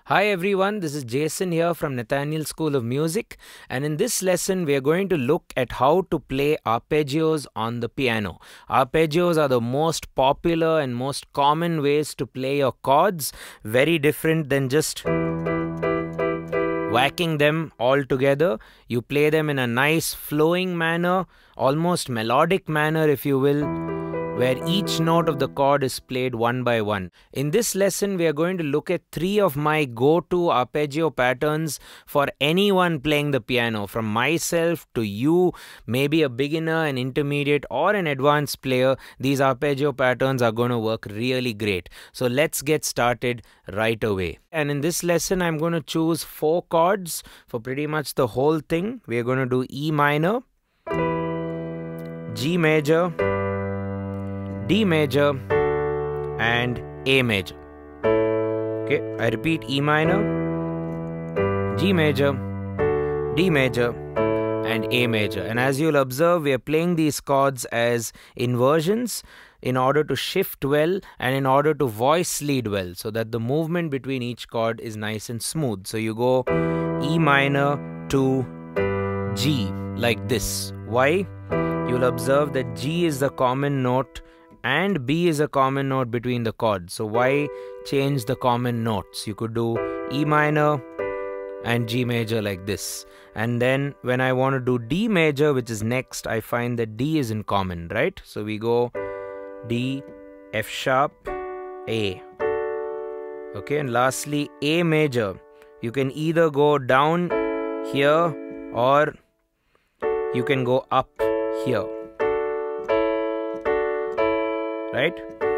Hi everyone, this is Jason here from Nathaniel School of Music, and in this lesson we are going to look at how to play arpeggios on the piano. Arpeggios are the most popular and most common ways to play your chords, very different than just whacking them all together. You play them in a nice flowing manner, almost melodic manner if you will, where each note of the chord is played one by one. In this lesson, we are going to look at 3 of my go-to arpeggio patterns for anyone playing the piano, from myself to you, maybe a beginner, an intermediate, or an advanced player. These arpeggio patterns are going to work really great. So let's get started right away. And in this lesson, I'm going to choose 4 chords for pretty much the whole thing. We are going to do E minor, G major, D major and A major. Okay, I repeat: E minor, G major, D major and A major. And as you'll observe, we are playing these chords as inversions in order to shift well and in order to voice lead well, so that the movement between each chord is nice and smooth. So you go E minor to G like this. Why? You'll observe that G is the common note and B is a common note between the chords. So why change the common notes? You could do E minor and G major like this. And then when I want to do D major, which is next, I find that D is in common, right? So we go D, F sharp, A. Okay, and lastly A major. You can either go down here or you can go up here. Right?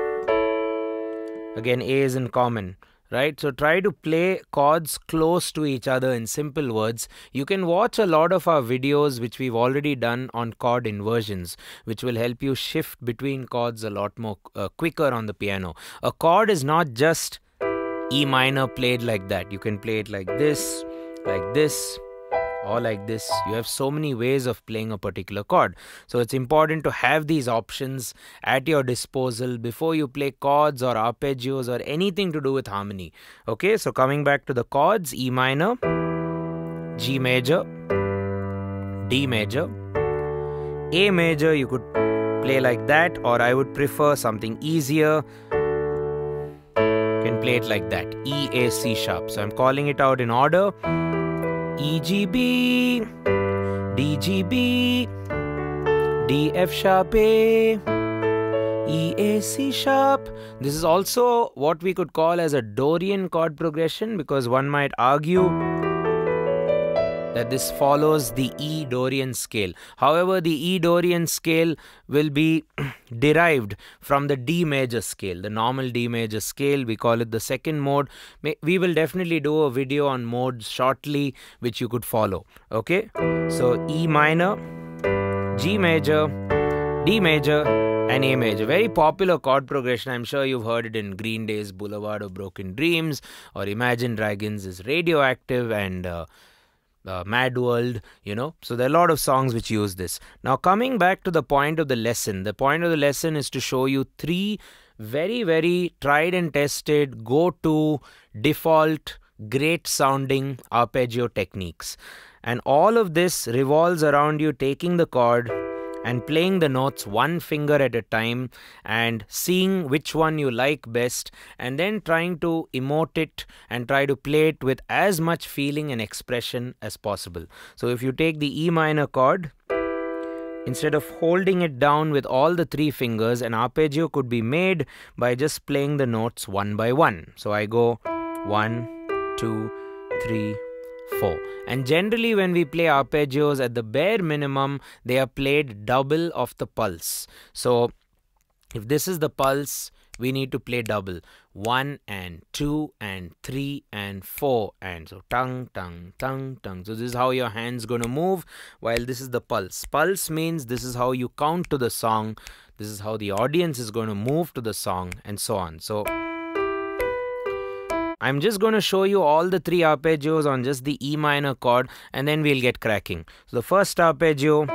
Again, A is in common, right? So try to play chords close to each other in simple words. You can watch a lot of our videos which we've already done on chord inversions, which will help you shift between chords a lot more quicker on the piano. A chord is not just E minor played like that. You can play it like this, or like this. You have so many ways of playing a particular chord. So it's important to have these options at your disposal before you play chords or arpeggios or anything to do with harmony. Okay, so coming back to the chords: E minor, G major, D major, A major. You could play like that, or I would prefer something easier. You can play it like that: E, A, C sharp. So I'm calling it out in order: E, G, B, D, G, B, D, F sharp, A, E, A, C sharp. This is also what we could call as a Dorian chord progression, because one might argue that this follows the E Dorian scale. However, the E Dorian scale will be derived from the D major scale, the normal D major scale. We call it the second mode. We will definitely do a video on modes shortly, which you could follow. Okay, so E minor, G major, D major and A major. Very popular chord progression. I'm sure you've heard it in Green Day's Boulevard of Broken Dreams, or Imagine Dragons' Radioactive, and Mad World, you know. So there are a lot of songs which use this. Now coming back to the point of the lesson. The point of the lesson is to show you 3 very tried and tested, go-to, default, great sounding arpeggio techniques. And all of this revolves around you taking the chord and playing the notes one finger at a time and seeing which one you like best, and then trying to emote it and try to play it with as much feeling and expression as possible. So if you take the E minor chord, instead of holding it down with all the 3 fingers, an arpeggio could be made by just playing the notes one by one. So I go 1, 2, 3, 4. And generally when we play arpeggios, at the bare minimum, they are played double of the pulse. So if this is the pulse, we need to play double: 1 and 2 and 3 and 4, and so tung tung tung tung. So this is how your hand's going to move, while this is the pulse. Pulse means this is how you count to the song, this is how the audience is going to move to the song, and so on. So I'm just going to show you all the 3 arpeggios on just the E minor chord, and then we'll get cracking. So the first arpeggio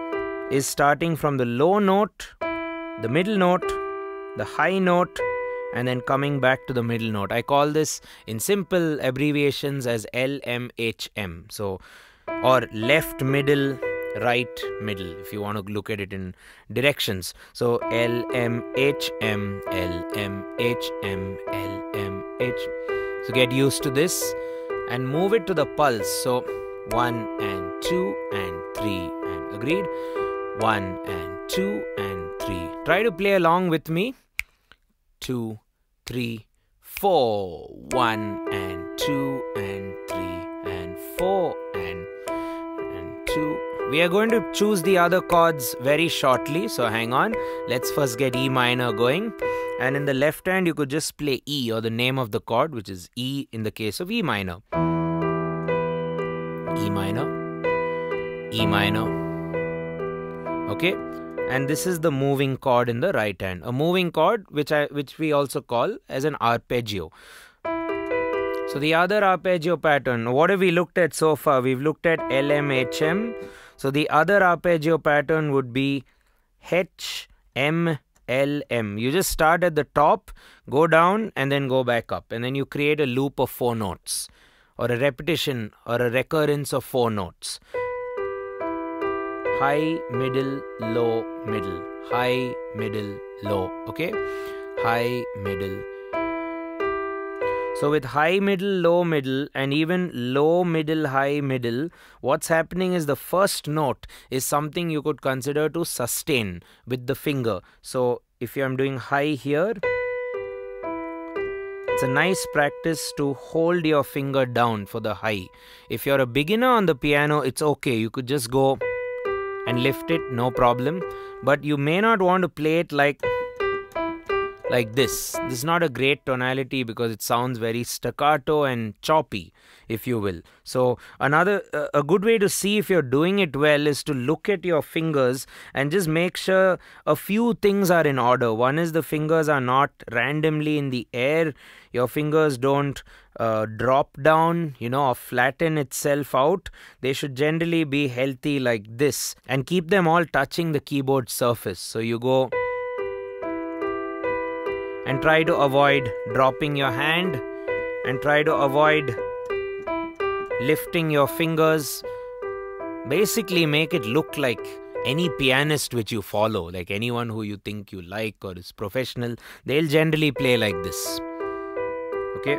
is starting from the low note, the middle note, the high note and then coming back to the middle note. I call this in simple abbreviations as LMHM. So, or left middle, right middle, if you want to look at it in directions. So LMHM, LMHM, LMH. So get used to this and move it to the pulse. So 1 and 2 and 3 and agreed. 1 and 2 and 3. Try to play along with me. 2, 3, 4. 1 and 2 and 3 and 4 and 2. We are going to choose the other chords very shortly, so hang on. Let's first get E minor going. And in the left hand, you could just play E, or the name of the chord, which is E in the case of E minor. E minor, E minor. Okay, and this is the moving chord in the right hand. A moving chord which we also call as an arpeggio. So the other arpeggio pattern, what have we looked at so far? We've looked at LMHM. So the other arpeggio pattern would be HMLM. You just start at the top, go down, and then go back up. And then you create a loop of 4 notes, or a repetition or a recurrence of 4 notes. High, middle, low, middle. High, middle, low. Okay? High, middle. So with high, middle, low, middle, and even low, middle, high, middle, what's happening is the first note is something you could consider to sustain with the finger. So if I'm doing high here, it's a nice practice to hold your finger down for the high. If you're a beginner on the piano, it's okay. You could just go and lift it, no problem. But you may not want to play it like this. This is not a great tonality because it sounds very staccato and choppy, if you will. So a good way to see if you're doing it well is to look at your fingers and just make sure a few things are in order. One is the fingers are not randomly in the air. Your fingers don't drop down, or flatten itself out. They should generally be healthy like this, and keep them all touching the keyboard surface. So you go and try to avoid dropping your hand, and try to avoid lifting your fingers. Basically make it look like any pianist which you follow, like anyone who you think you like or is professional, they'll generally play like this. Okay?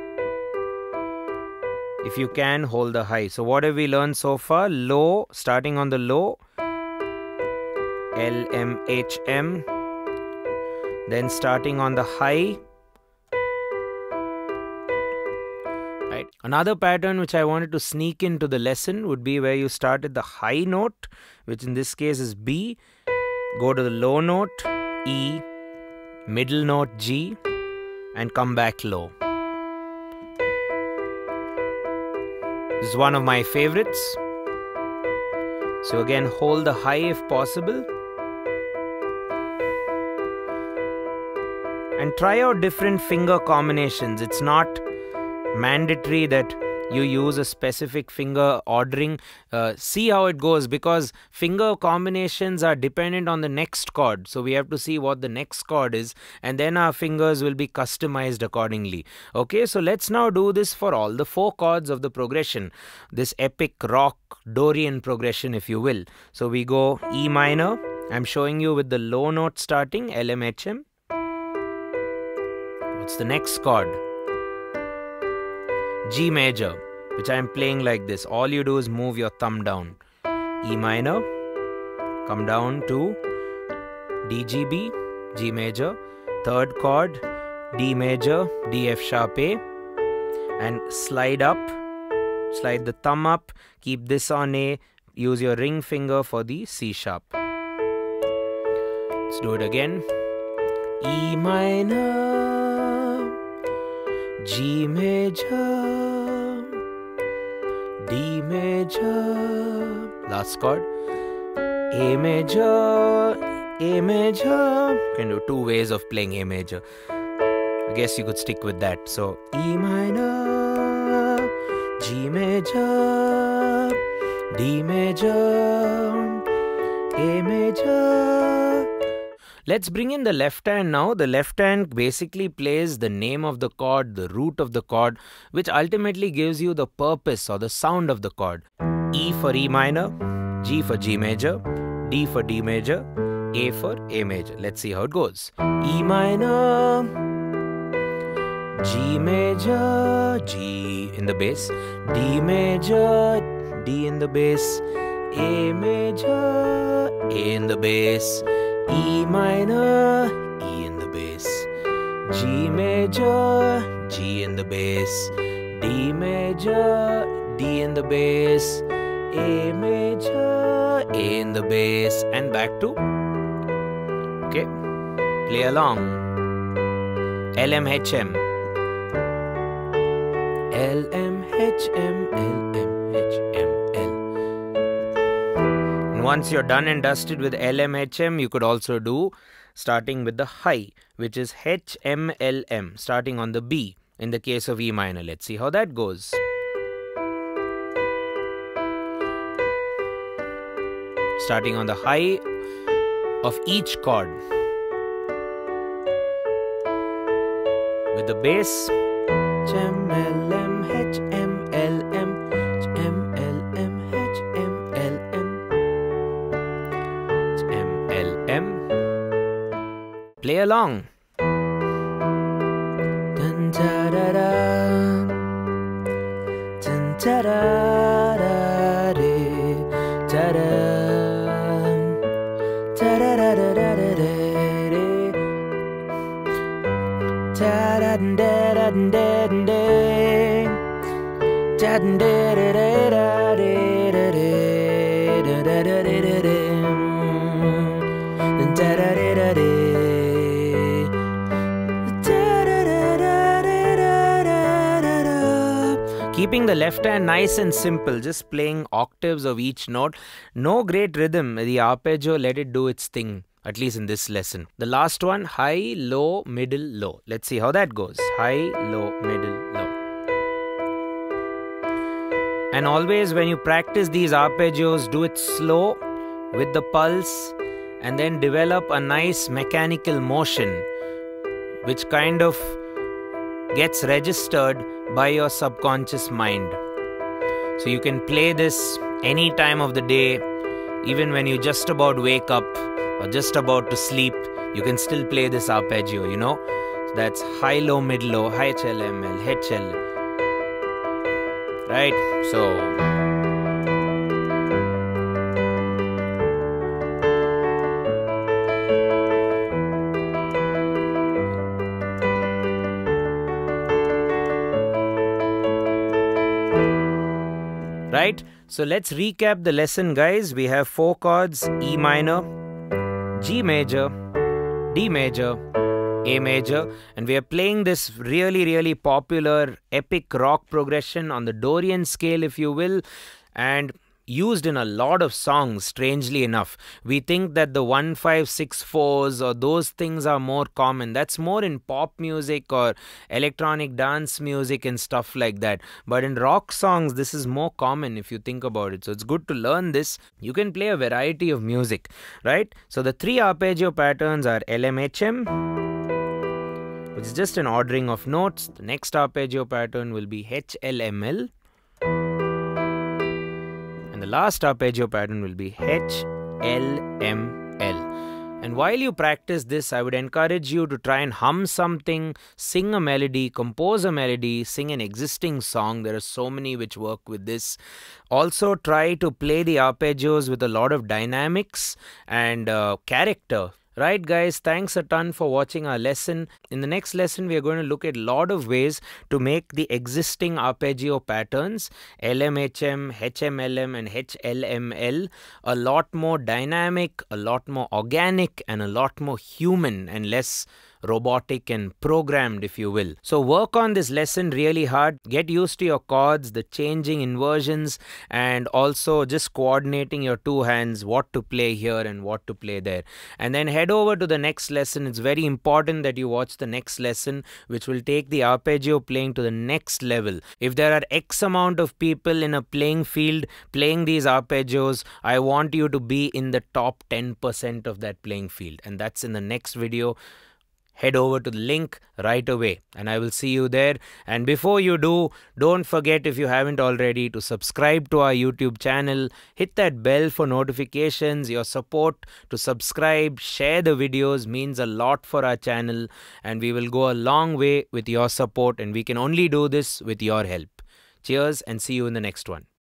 If you can, hold the high. So what have we learned so far? Low, starting on the low, L, M, H, M. Then starting on the high. Right. Another pattern which I wanted to sneak into the lesson would be where you start at the high note, which in this case is B, go to the low note, E, middle note G, and come back low. This is one of my favorites. So again, hold the high if possible. And try out different finger combinations. It's not mandatory that you use a specific finger ordering. See how it goes, because finger combinations are dependent on the next chord. So we have to see what the next chord is, and then our fingers will be customized accordingly. Okay, so let's now do this for all the 4 chords of the progression. This epic rock Dorian progression, if you will. So we go E minor. I'm showing you with the low note starting, L, M, H, M. What's the next chord? G major, which I am playing like this. All you do is move your thumb down. E minor, come down to D, G, B, G major. Third chord, D major, D, F sharp, A. And slide up, slide the thumb up, keep this on A. Use your ring finger for the C sharp. Let's do it again. E minor, G major, D major, last chord, A major, A major. You can do 2 ways of playing A major. I guess you could stick with that. So E minor, G major, D major, A major. Let's bring in the left hand now. The left hand basically plays the name of the chord, the root of the chord, which ultimately gives you the purpose or the sound of the chord. E for E minor, G for G major, D for D major, A for A major. Let's see how it goes. E minor, G major, G in the bass, D major, D in the bass, A major, A in the bass, E minor, E in the bass, G major, G in the bass, D major, D in the bass, A major, A in the bass, and back to. Okay, play along. LMHM. LMHM, LMHM, L. And once you're done and dusted with LMHM, you could also do starting with the high, which is HMLM, starting on the B in the case of E minor. Let's see how that goes. Starting on the high of each chord. With the bass, HMLM, HMLM, HMLM, HMLM, HMLM. Play along. Dun da da da, dun da da da da da da da da da da da da. Keeping the left hand nice and simple, just playing octaves of each note. No great rhythm. The arpeggio, let it do its thing. At least in this lesson. The last one, high, low, middle, low. Let's see how that goes. High, low, middle, low. And always when you practice these arpeggios, do it slow with the pulse and then develop a nice mechanical motion which kind of gets registered by your subconscious mind. So you can play this any time of the day, even when you just about wake up or just about to sleep, you can still play this arpeggio, you know. So that's high, low, mid, low, high, HLML, HL. Right? So right? So let's recap the lesson, guys. We have 4 chords: E minor, G major, D major, A major, and we are playing this really popular epic rock progression on the Dorian scale, if you will, and used in a lot of songs, strangely enough. We think that the 1-5-6-4s or those things are more common. That's more in pop music or electronic dance music and stuff like that. But in rock songs, this is more common if you think about it. So it's good to learn this. You can play a variety of music, right? So the 3 arpeggio patterns are LMHM, which is just an ordering of notes. The next arpeggio pattern will be HLML. The last arpeggio pattern will be HLML. And while you practice this, I would encourage you to try and hum something, sing a melody, compose a melody, sing an existing song. There are so many which work with this. Also try to play the arpeggios with a lot of dynamics and character. Right, guys, thanks a ton for watching our lesson. In the next lesson, we are going to look at a lot of ways to make the existing arpeggio patterns, LMHM, HMLM and HLML, a lot more dynamic, a lot more organic and a lot more human and less robotic and programmed, if you will. So work on this lesson really hard. Get used to your chords, the changing inversions, and also just coordinating your two hands, what to play here and what to play there. And then head over to the next lesson. It's very important that you watch the next lesson, which will take the arpeggio playing to the next level. If there are X amount of people in a playing field playing these arpeggios, I want you to be in the top 10% of that playing field. And that's in the next video. Head over to the link right away and I will see you there. And before you do, don't forget, if you haven't already, to subscribe to our YouTube channel. Hit that bell for notifications. Your support to subscribe, share the videos means a lot for our channel, and we will go a long way with your support, and we can only do this with your help. Cheers and see you in the next one.